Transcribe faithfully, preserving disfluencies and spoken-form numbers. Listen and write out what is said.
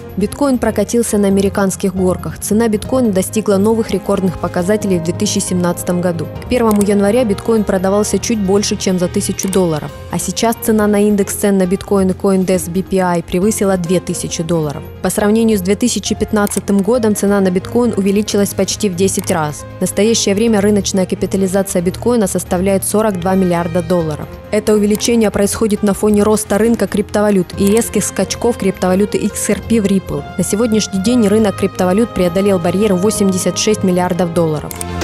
Биткоин прокатился на американских горках. Цена биткоина достигла новых рекордных показателей в две тысячи семнадцатом году. К первому января биткоин продавался чуть больше, чем за тысячу долларов. А сейчас цена на индекс цен на биткоин и CoinDesk би пи ай превысила две тысячи долларов. По сравнению с две тысячи пятнадцатым годом цена на биткоин увеличилась почти в десять раз. В настоящее время рыночная капитализация биткоина составляет сорок два миллиарда долларов. Это увеличение происходит на фоне роста рынка криптовалют и резких скачков криптовалюты икс ар пи в Ripple. На сегодняшний день рынок криптовалют преодолел барьер восемьдесят шесть миллиардов долларов.